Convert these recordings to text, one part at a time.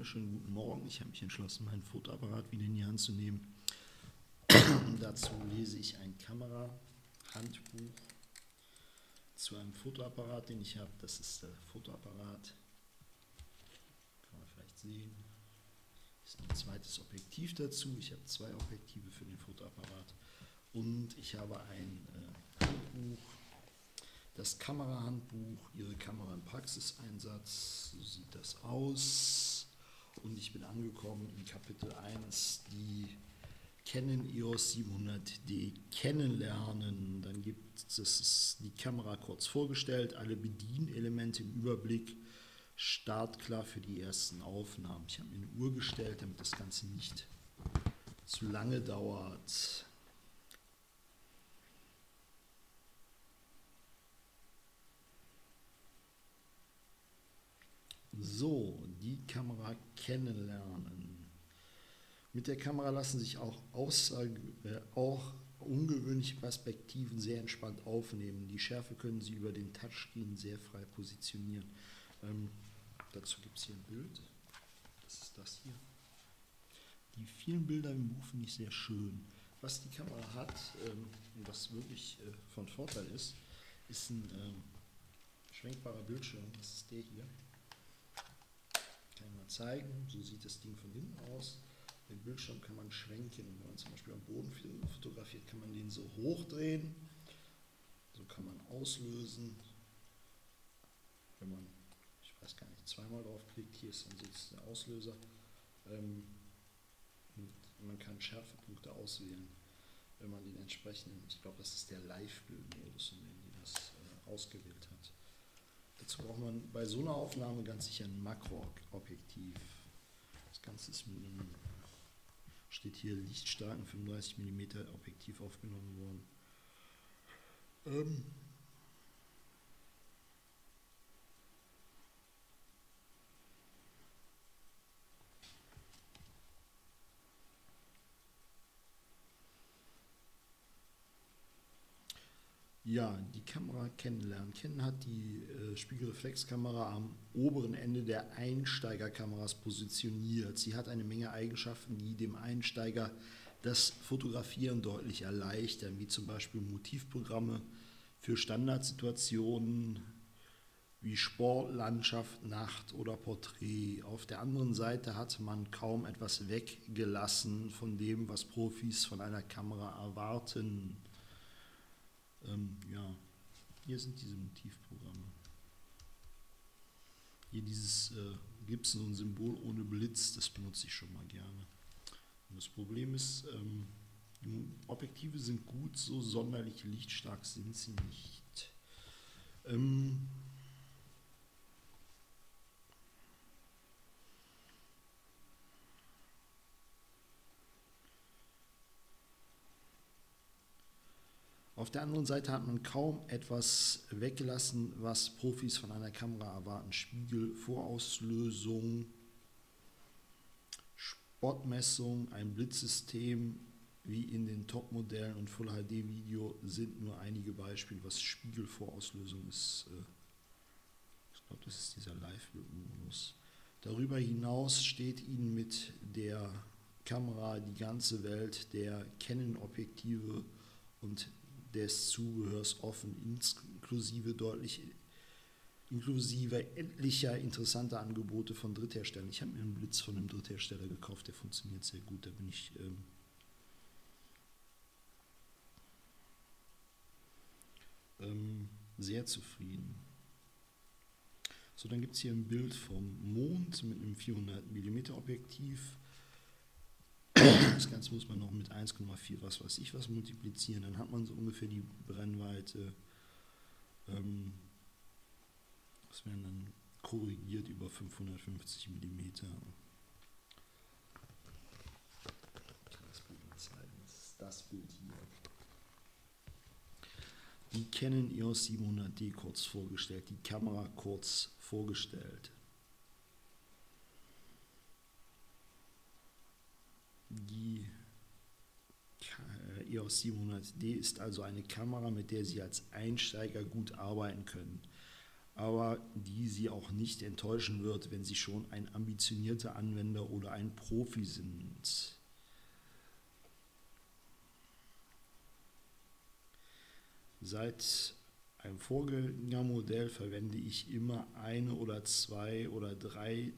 wunderschönen guten Morgen. Ich habe mich entschlossen, meinen Fotoapparat wieder in die Hand zu nehmen. Dazu lese ich ein Kamerahandbuch zu einem Fotoapparat, den ich habe. Das ist der Fotoapparat. Kann man vielleicht sehen. Ist noch ein zweites Objektiv dazu. Ich habe zwei Objektive für den Fotoapparat. Und ich habe ein Handbuch, das Kamerahandbuch, Ihre Kamera im Praxiseinsatz. So sieht das aus. Und ich bin angekommen in Kapitel 1, die Canon EOS 700D kennenlernen. Dann gibt es die Kamera kurz vorgestellt, alle Bedienelemente im Überblick, startklar für die ersten Aufnahmen. Ich habe mir eine Uhr gestellt, damit das Ganze nicht zu lange dauert. So, die Kamera kennenlernen. Mit der Kamera lassen sich auch ungewöhnliche Perspektiven sehr entspannt aufnehmen. Die Schärfe können Sie über den Touchscreen sehr frei positionieren. Dazu gibt es hier ein Bild. Das ist das hier. Die vielen Bilder im Buch finde ich sehr schön. Was die Kamera hat und was wirklich von Vorteil ist, ist ein schwenkbarer Bildschirm. Das ist der hier. Kann ich mal zeigen. So sieht das Ding von hinten aus. Den Bildschirm kann man schwenken. Wenn man zum Beispiel am Boden fotografiert, kann man den so hochdrehen. So kann man auslösen. Wenn man, ich weiß gar nicht, zweimal draufklickt, hier ist dann so der Auslöser. Und man kann Schärfepunkte auswählen, wenn man den entsprechenden, ich glaube, das ist der Live-Bild-Modus, in dem die das ausgewählt hat. Dazu braucht man bei so einer Aufnahme ganz sicher ein Makroobjektiv. Das Ganze ist mit einem, steht hier, lichtstarken 35 mm Objektiv aufgenommen worden. Ja, die Kamera kennenlernen. Canon hat die Spiegelreflexkamera am oberen Ende der Einsteigerkameras positioniert. Sie hat eine Menge Eigenschaften, die dem Einsteiger das Fotografieren deutlich erleichtern, wie zum Beispiel Motivprogramme für Standardsituationen wie Sport, Landschaft, Nacht oder Porträt. Auf der anderen Seite hat man kaum etwas weggelassen von dem, was Profis von einer Kamera erwarten. Ja, hier sind diese Motivprogramme. Hier dieses gibt es so ein Symbol ohne Blitz, das benutze ich schon mal gerne. Und das Problem ist, die Objektive sind gut, so sonderlich lichtstark sind sie nicht. Auf der anderen Seite hat man kaum etwas weggelassen, was Profis von einer Kamera erwarten. Spiegel, Vorauslösung, Spotmessung, ein Blitzsystem wie in den Top-Modellen und Full-HD-Video sind nur einige Beispiele, was Spiegelvorauslösung ist. Ich glaube, das ist dieser Live-Modus. Darüber hinaus steht Ihnen mit der Kamera die ganze Welt der Canon-Objektive und des Zubehörs offen, inklusive etlicher interessanter Angebote von Drittherstellern. Ich habe mir einen Blitz von einem Dritthersteller gekauft, der funktioniert sehr gut, da bin ich sehr zufrieden. So, dann gibt es hier ein Bild vom Mond mit einem 400 mm Objektiv. Das Ganze muss man noch mit 1,4 was weiß ich was multiplizieren, dann hat man so ungefähr die Brennweite. Das werden dann korrigiert über 550 mm. Ich kann das Bild mal zeigen. Das ist das Bild hier. Die Canon EOS 700D kurz vorgestellt, die Kamera kurz vorgestellt. Die EOS 700D ist also eine Kamera, mit der Sie als Einsteiger gut arbeiten können. aber die Sie auch nicht enttäuschen wird, wenn Sie schon ein ambitionierter Anwender oder ein Profi sind. Seit einem Vorgängermodell verwende ich immer eine oder zwei oder drei,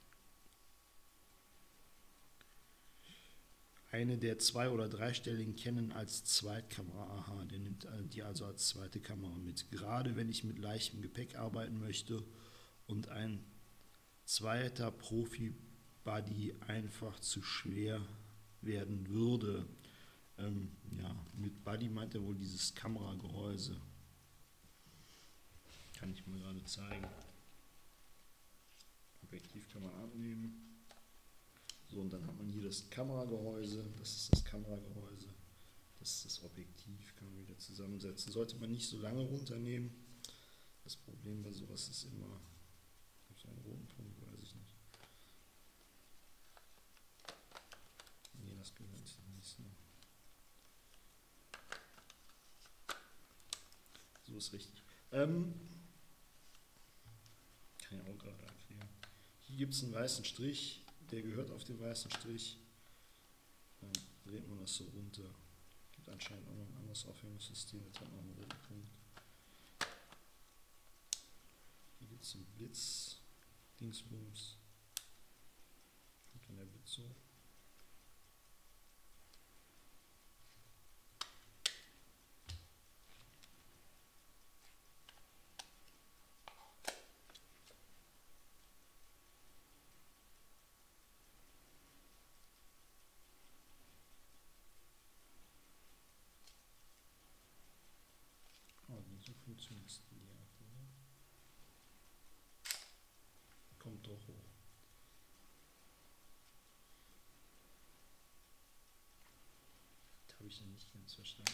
eine der zwei- oder dreistelligen Canon als Zweitkamera. Aha, der nimmt die also als zweite Kamera mit. Gerade wenn ich mit leichtem Gepäck arbeiten möchte und ein zweiter Profi-Buddy einfach zu schwer werden würde. Ja, mit Buddy meint er wohl dieses Kameragehäuse. Kann ich mir gerade zeigen. Objektiv kann man abnehmen. So, und dann hat man hier das Kameragehäuse. Das ist das Kameragehäuse. Das ist das Objektiv, kann man wieder zusammensetzen. Sollte man nicht so lange runternehmen. Das Problem bei sowas ist immer, ich habe einen roten Punkt, weiß ich nicht. Nee, das gehört nicht so. So ist richtig. Kann ich auch gerade erklären. Hier gibt es einen weißen Strich, der gehört auf den weißen Strich. Dann dreht man das so runter. Gibt anscheinend auch noch ein anderes Aufhängungssystem, das hat noch einen roten Punkt. Hier gibt es einen Blitz, Dingsbums. Kommt dann der Blitz so. Oh, so funktioniert es in die Art, oder? Kommt doch hoch. Das habe ich noch nicht ganz verstanden.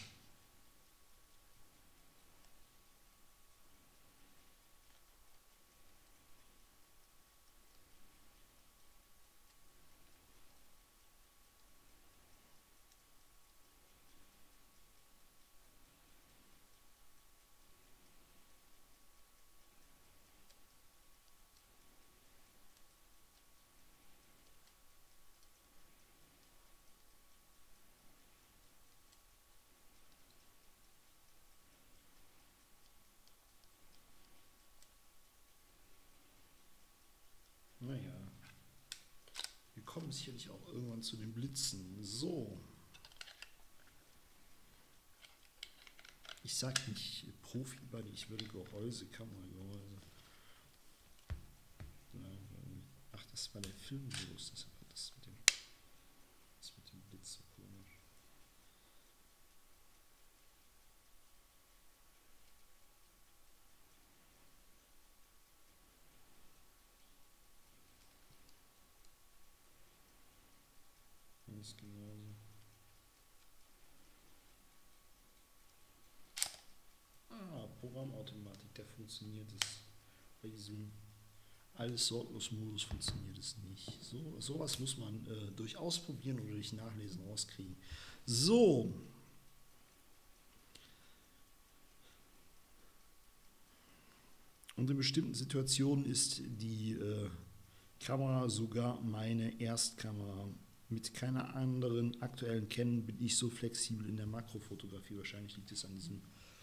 Naja, wir kommen sicherlich auch irgendwann zu den Blitzen. So. Ich sage nicht Profi-Buddy, ich würde Gehäuse, Kameragehäuse. Ach, das war der Filmmodus, deshalb hat das mit dem Blitz so komisch. Hier ist genauso. Programmautomatik, da funktioniert es. Bei diesem alles sorglos Modus funktioniert es nicht. Sowas muss man durch Ausprobieren oder durch Nachlesen rauskriegen. So. Und in bestimmten Situationen ist die Kamera sogar meine Erstkamera. Mit keiner anderen aktuellen Canon bin ich so flexibel in der Makrofotografie. Wahrscheinlich liegt es an diesem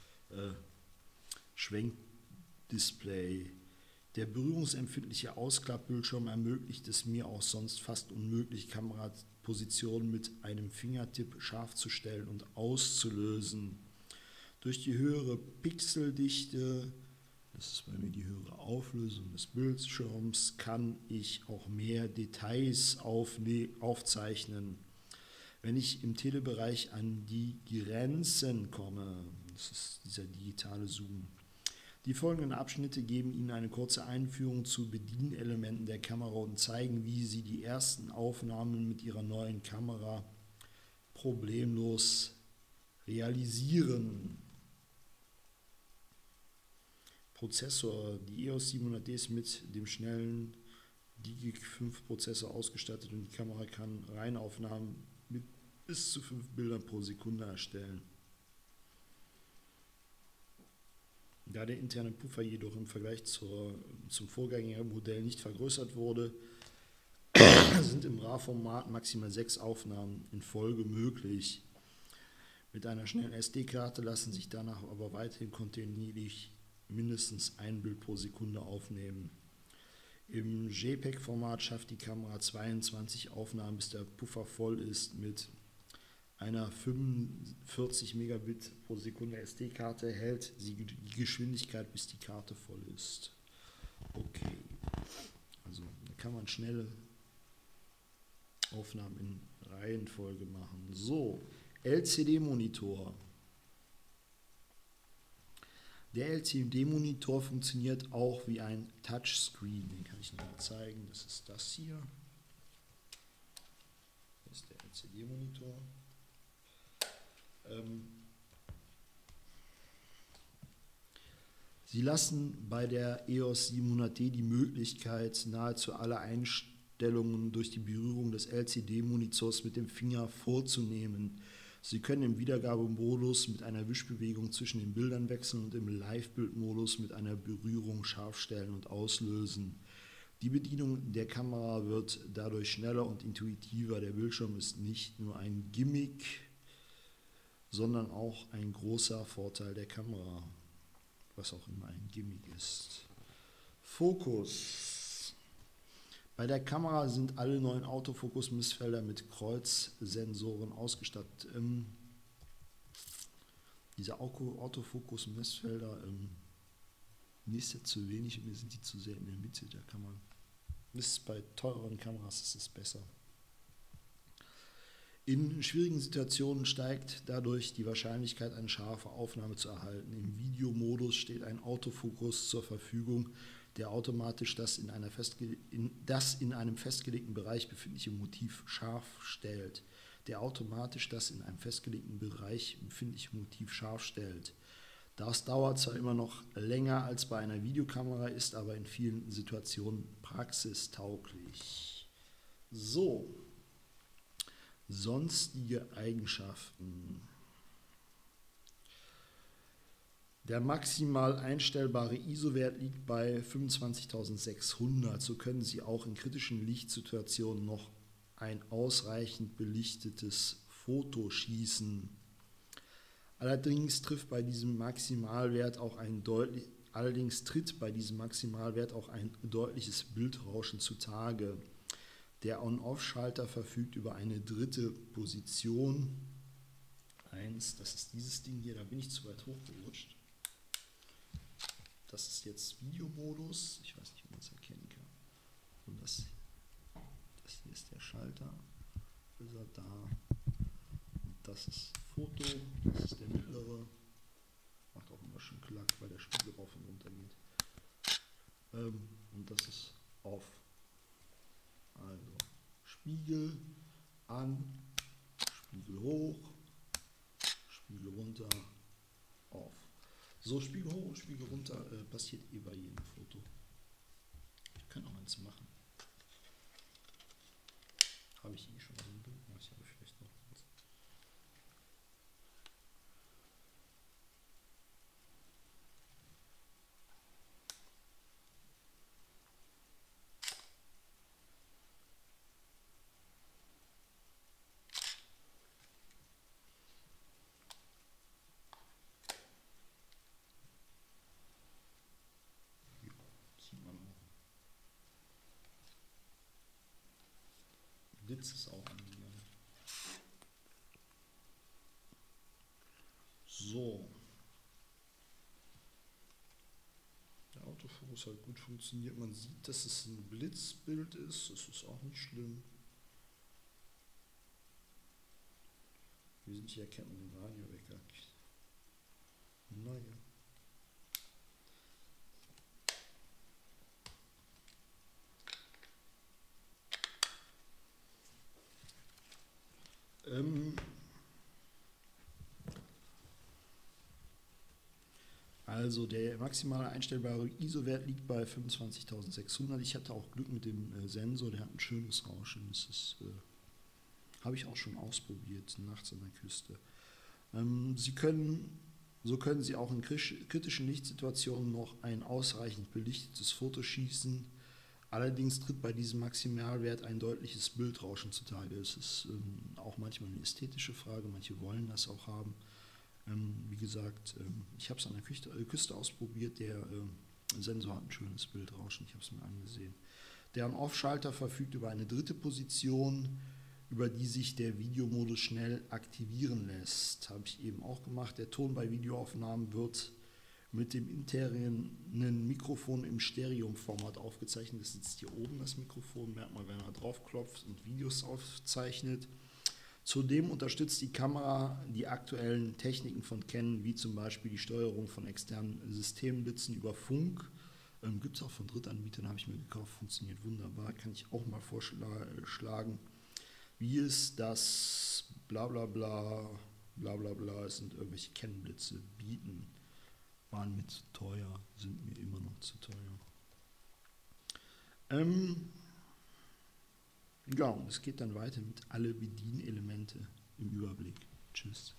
Schwenkdisplay. Der berührungsempfindliche Ausklappbildschirm ermöglicht es mir auch sonst fast unmöglich, Kamerapositionen mit einem Fingertipp scharf zu stellen und auszulösen. Durch die höhere Pixeldichte, das ist bei mir die höhere Auflösung des Bildschirms, kann ich auch mehr Details aufzeichnen. Wenn ich im Telebereich an die Grenzen komme, das ist dieser digitale Zoom. Die folgenden Abschnitte geben Ihnen eine kurze Einführung zu Bedienelementen der Kamera und zeigen, wie Sie die ersten Aufnahmen mit Ihrer neuen Kamera problemlos realisieren. Prozessor. Die EOS 700D ist mit dem schnellen DiGiC 5 Prozessor ausgestattet und die Kamera kann Reinaufnahmen mit bis zu 5 Bildern pro Sekunde erstellen. Da der interne Puffer jedoch im Vergleich zum Vorgängermodell nicht vergrößert wurde, sind im RAW-Format maximal 6 Aufnahmen in Folge möglich. Mit einer schnellen SD-Karte lassen sich danach aber weiterhin kontinuierlich mindestens ein Bild pro Sekunde aufnehmen. Im JPEG-Format schafft die Kamera 22 Aufnahmen, bis der Puffer voll ist. Mit einer 45 Megabit pro Sekunde SD-Karte hält sie die Geschwindigkeit, bis die Karte voll ist. Okay, also da kann man schnelle Aufnahmen in Reihenfolge machen. So, LCD-Monitor. Der LCD-Monitor funktioniert auch wie ein Touchscreen. Den kann ich noch mal zeigen. Das ist das hier. Das ist der LCD-Monitor. Sie lassen bei der EOS 700D die Möglichkeit, nahezu alle Einstellungen durch die Berührung des LCD-Monitors mit dem Finger vorzunehmen. Sie können im Wiedergabemodus mit einer Wischbewegung zwischen den Bildern wechseln und im Live-Bild-Modus mit einer Berührung scharf stellen und auslösen. Die Bedienung der Kamera wird dadurch schneller und intuitiver. Der Bildschirm ist nicht nur ein Gimmick, sondern auch ein großer Vorteil der Kamera, was auch immer ein Gimmick ist. Fokus. Bei der Kamera sind alle neuen Autofokus-Messfelder mit Kreuzsensoren ausgestattet. Diese Autofokus-Messfelder, mir ist ja zu wenig und mir sind die zu sehr in der Mitte. Da kann man, das ist bei teureren Kameras ist es besser. In schwierigen Situationen steigt dadurch die Wahrscheinlichkeit, eine scharfe Aufnahme zu erhalten. Im Videomodus steht ein Autofokus zur Verfügung, der automatisch das in einem festgelegten Bereich befindliche Motiv scharf stellt. Das dauert zwar immer noch länger als bei einer Videokamera, ist aber in vielen Situationen praxistauglich. So. Sonstige Eigenschaften. Der maximal einstellbare ISO-Wert liegt bei 25.600. So können Sie auch in kritischen Lichtsituationen noch ein ausreichend belichtetes Foto schießen. Allerdings tritt bei diesem Maximalwert auch ein deutliches Bildrauschen zutage. Der On-Off-Schalter verfügt über eine dritte Position. 1, das ist dieses Ding hier, da bin ich zu weit hochgerutscht. Das ist jetzt Videomodus, ich weiß nicht, ob man es erkennen kann. Und das hier ist der Schalter, ist er da. Und das ist Foto, das ist der mittlere. Macht auch immer schon Klack, weil der Spiegel rauf und runter geht. Und das ist Off. Also Spiegel an, Spiegel hoch, Spiegel runter, auf. So, Spiegel hoch und Spiegel runter passiert bei jedem Foto. Ich kann auch eins machen. Habe ich schon so ein Bild? Ich habe vielleicht noch eins. Blitz ist auch angegangen. So. Der Autofokus hat gut funktioniert. Man sieht, dass es ein Blitzbild ist. Das ist auch nicht schlimm. Hier erkennt man den Radiowecker. Naja. Also der maximale einstellbare ISO-Wert liegt bei 25.600. Ich hatte auch Glück mit dem Sensor, der hat ein schönes Rauschen. Das habe ich auch schon ausprobiert, nachts an der Küste. Sie können So können Sie auch in kritischen Lichtsituationen noch ein ausreichend belichtetes Foto schießen. Allerdings tritt bei diesem Maximalwert ein deutliches Bildrauschen zutage. Es ist auch manchmal eine ästhetische Frage, manche wollen das auch haben. Wie gesagt, ich habe es an der Küste ausprobiert, der Sensor hat ein schönes Bildrauschen, ich habe es mir angesehen. Der On-Off-Schalter verfügt über eine dritte Position, über die sich der Videomodus schnell aktivieren lässt. Habe ich eben auch gemacht. Der Ton bei Videoaufnahmen wird mit dem internen Mikrofon im Stereoformat aufgezeichnet. Das sitzt hier oben, das Mikrofon, merkt man, wenn er draufklopft und Videos aufzeichnet. Zudem unterstützt die Kamera die aktuellen Techniken von Canon, wie zum Beispiel die Steuerung von externen Systemblitzen über Funk. Gibt es auch von Drittanbietern, habe ich mir gekauft, funktioniert wunderbar, kann ich auch mal vorschlagen. Wie es das bla bla bla, bla bla bla, es sind irgendwelche Canon-Blitze bieten. Waren mir zu teuer, sind mir immer noch zu teuer. Ja, und es geht dann weiter mit alle Bedienelemente im Überblick. Tschüss.